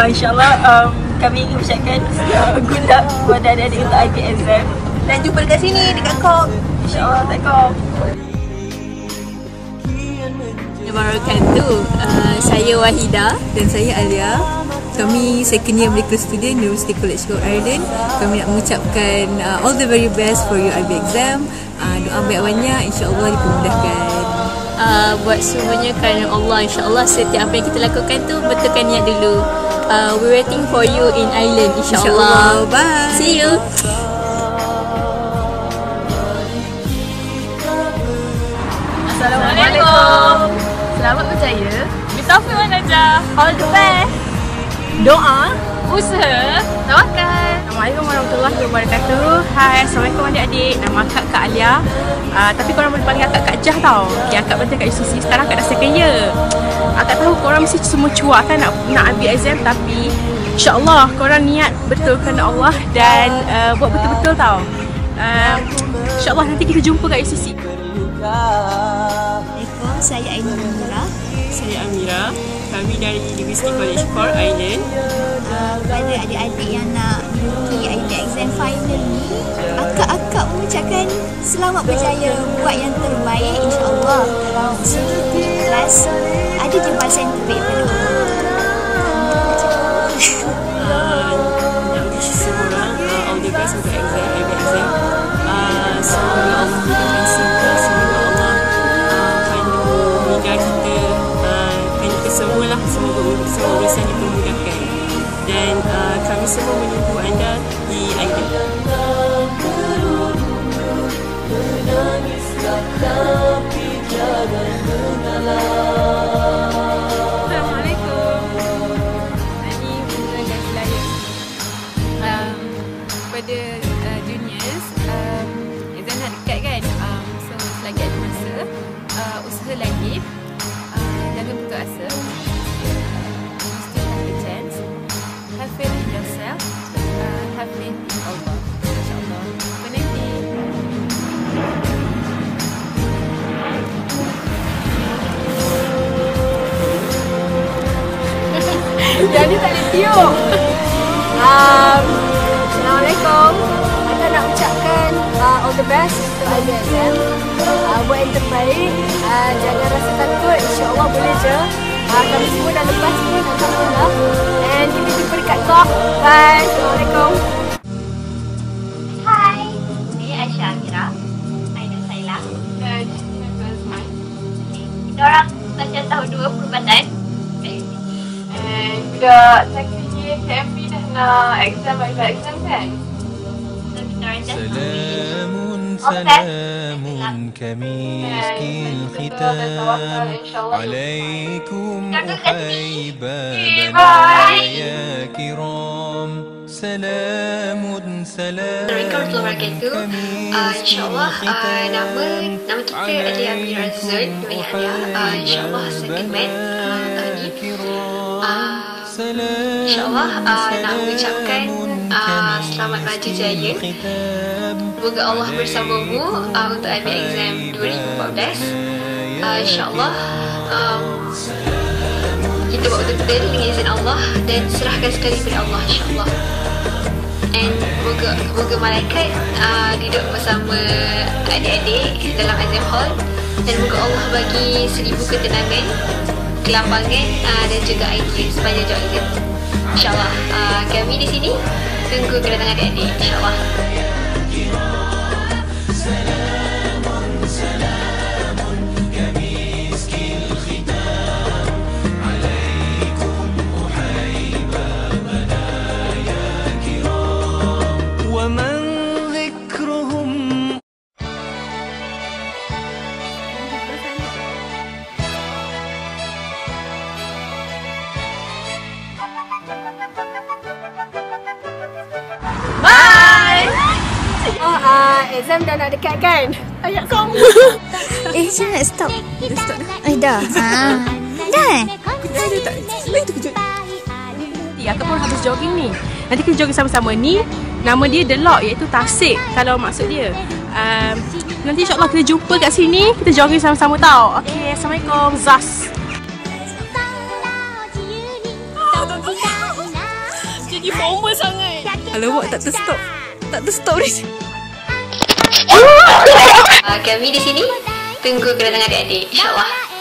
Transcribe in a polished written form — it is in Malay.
InsyaAllah kami ingin ucapkan good luck kepada adik-adik untuk IB exam. Dan jumpa dekat sini, dekat KOK. InsyaAllah dekat KOK. Wabarakatuh. Saya Wahida dan saya Alia. Kami second year medical student University College Road Ireland. Kami nak mengucapkan all the very best for your IB exam. Doa baik banyak, insya-Allah dipermudahkan. Buat semuanya kerana Allah, insya-Allah setiap apa yang kita lakukan tu betulkan niat dulu. We're waiting for you in Ireland, insya-Allah. Bye. See you. Assalamualaikum. Selamat berjaya. Bismillah Najah. All the best. Doa, Usaha, tawakal. Assalamualaikum warahmatullahi wabarakatuh. Hai, Assalamualaikum adik-adik. Nama akak Kak Alia. Tapi korang boleh panggil akak Kak Jah tau. Okay, akak berada kat UCC. Sekarang akak dah second year. Akak tahu korang mesti semua cuak kan nak ambil exam. Tapi insyaAllah korang niat betul kerana Allah. Dan buat betul-betul tau. InsyaAllah nanti kita jumpa kat UCC. Assalamualaikum, saya Aina Amira. Saya Amira. Kami dari University College Road Ireland. Kepada adik-adik yang nak pergi IB exam final ni, akak-akak mengucapkan selamat berjaya, buat yang terbaik insya-Allah. Seperti kelas ada je bahasa yang terbaik pada Nak wish semua orang all the best untuk exam, IB exam. Semoga Allah berikan semua, semoga Allah pandu kita semualah, semoga urusan dipermudahkan. Dan kami semua menunggu anda di Ireland. Assalamualaikum. Ini Bunga Gasilaya. Kepada juniors, exam nak dekat kan? So selagi ada masa, usaha lagi. Jangan putus asa. You still have a chance. Have faith in yourself. Have faith in Allah. InsyaAllah. Jumpa nanti. Jadi tak boleh tiup. Assalamualaikum. Saya nak ucapkan all the best untuk IB exam. Buat yang terbaik. Jangan rasa takut. InsyaAllah boleh je. Kami semua dah lepas pun. Alhamdulillah. And kita jumpa dekat KOK. Bye. Assalamualaikum. Hai, saya Aisyah Amira. Aina Saila. Dan Azman. Kita orang pelajar tahun 2 perubatan. Budak second year KMP dah nak exam IB exam kan? So kita orang dah سلام كمسك الختام عليكم أحيبا بنايا كرام سلام سلام InsyaAllah nama kita adalah Amira Zul Dua Alia. InsyaAllah second man tahun ni. InsyaAllah nak mengucapkan selamat maju jaya. Semoga Allah bersamamu untuk IB exam 2014. InsyaAllah kita buat betul-betul dengan izin Allah dan serahkan sekali kepada Allah, insyaAllah. And moga malaikat duduk bersama adik-adik dalam exam hall. Dan moga Allah bagi 1000 ketenangan, kelambangan dan juga idea sepanjang jalan exam. InsyaAllah kami di sini tunggu kedatangan adik-adik, insyaAllah. Exam dah nak dekat kan? Ayat kamu. jangan stop. Dah stop dah. Dah. Dah. Ada tak? Itu kejut. Akak pun habis jogging ni. Nanti kita jogging sama-sama ni. Nama dia The Lock, iaitu tasik kalau maksud dia. Nanti insyaAllah kita jumpa kat sini. Kita jogging sama-sama tau. Okay, Assalamualaikum. Zas. lagi formal sangat. Alamak, tak terstop. Tak terstop ni. Kami di sini tunggu kedatangan adik-adik, insyaAllah.